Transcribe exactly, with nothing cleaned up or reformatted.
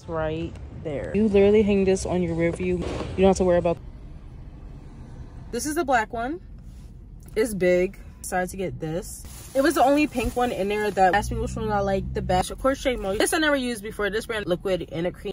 It's right there. You literally hang this on your rear view. You don't have to worry about. This is the black one. It's big. Decided to get this. It was the only pink one in there that asked me which one I like the best. Of course, Shea Moisture. This I never used before. This brand liquid in a cream.